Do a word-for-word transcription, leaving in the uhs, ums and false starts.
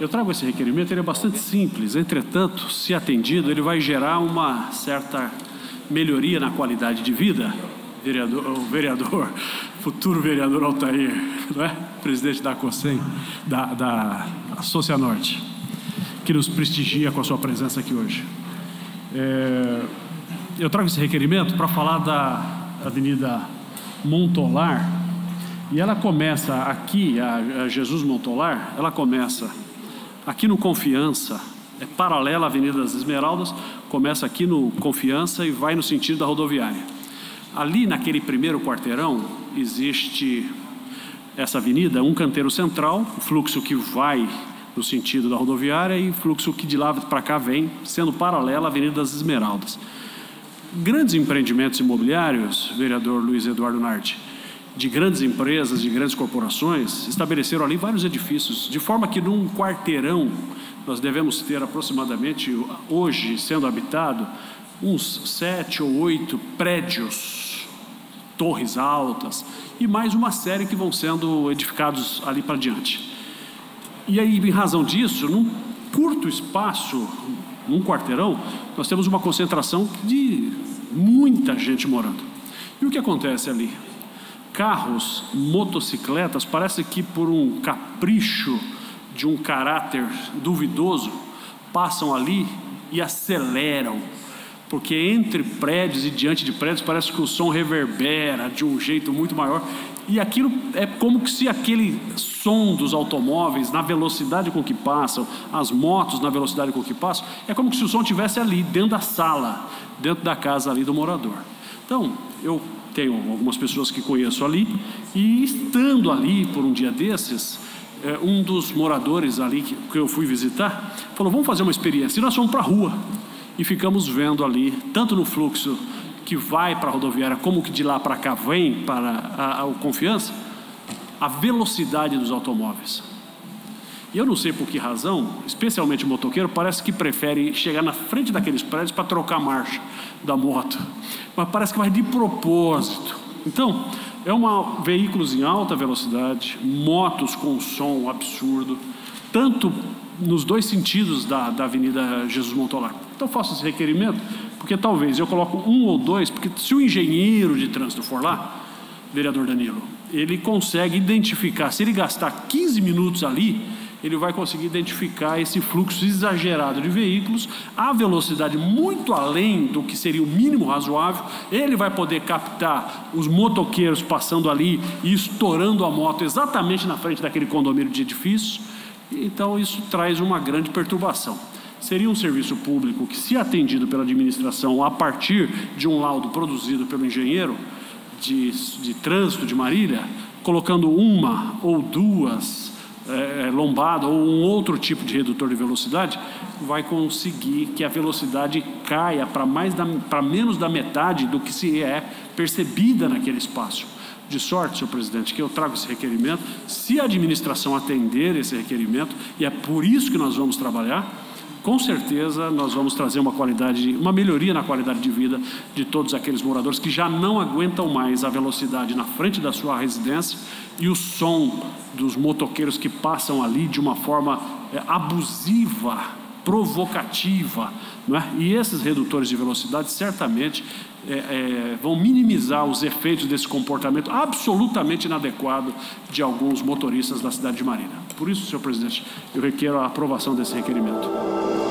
trago esse requerimento, ele é bastante simples, entretanto, se atendido, ele vai gerar uma certa melhoria na qualidade de vida. Vereador, o vereador, futuro vereador Altair, não é? Presidente da COSEM, da, da Socianorte, que nos prestigia com a sua presença aqui hoje. É, eu trago esse requerimento para falar da Avenida Montolar, e ela começa aqui, a, a Jesus Montolar, ela começa aqui no Confiança, é paralela à Avenida das Esmeraldas, começa aqui no Confiança e vai no sentido da rodoviária. Ali naquele primeiro quarteirão existe essa avenida, um canteiro central, o fluxo que vai no sentido da rodoviária e o fluxo que de lá para cá vem, sendo paralela à Avenida das Esmeraldas. Grandes empreendimentos imobiliários, vereador Luiz Eduardo Nardi, de grandes empresas, de grandes corporações, estabeleceram ali vários edifícios, de forma que num quarteirão nós devemos ter aproximadamente, hoje sendo habitado, uns sete ou oito prédios, torres altas, e mais uma série que vão sendo edificados ali para diante. E aí, em razão disso, num curto espaço, num quarteirão, nós temos uma concentração de muita gente morando. E o que acontece ali? Carros, motocicletas, parece que por um capricho de um caráter duvidoso, passam ali e aceleram, porque entre prédios e diante de prédios parece que o som reverbera de um jeito muito maior, e aquilo é como se aquele som dos automóveis, na velocidade com que passam, as motos na velocidade com que passam, é como se o som estivesse ali, dentro da sala, dentro da casa ali do morador. Então, eu tenho algumas pessoas que conheço ali, e estando ali por um dia desses, um dos moradores ali que, que eu fui visitar, falou, vamos fazer uma experiência, e nós fomos para a rua, e ficamos vendo ali, tanto no fluxo que vai para a rodoviária, como que de lá para cá vem para a, a, o Confiança, a velocidade dos automóveis. E eu não sei por que razão, especialmente o motoqueiro, parece que prefere chegar na frente daqueles prédios para trocar a marcha da moto, mas parece que vai de propósito. Então, é uma veículos em alta velocidade, motos com som absurdo, tanto nos dois sentidos da, da Avenida Jesus Montolar. Então eu faço esse requerimento, porque talvez eu coloco um ou dois, porque se o engenheiro de trânsito for lá, vereador Danilo, ele consegue identificar, se ele gastar quinze minutos ali, ele vai conseguir identificar esse fluxo exagerado de veículos, a velocidade muito além do que seria o mínimo razoável, ele vai poder captar os motoqueiros passando ali e estourando a moto exatamente na frente daquele condomínio de edifícios. Então isso traz uma grande perturbação. Seria um serviço público que, se atendido pela administração a partir de um laudo produzido pelo engenheiro de, de trânsito de Marília, colocando uma ou duas é, lombadas ou um outro tipo de redutor de velocidade, vai conseguir que a velocidade caia para mais da, para menos da metade do que se é percebida naquele espaço. De sorte, senhor presidente, que eu trago esse requerimento, se a administração atender esse requerimento, e é por isso que nós vamos trabalhar, com certeza nós vamos trazer uma qualidade, uma melhoria na qualidade de vida de todos aqueles moradores que já não aguentam mais a velocidade na frente da sua residência e o som dos motoqueiros que passam ali de uma forma é, abusiva, provocativa, não é? E esses redutores de velocidade certamente é, é, vão minimizar os efeitos desse comportamento absolutamente inadequado de alguns motoristas da cidade de Marília. Por isso, senhor presidente, eu requero a aprovação desse requerimento.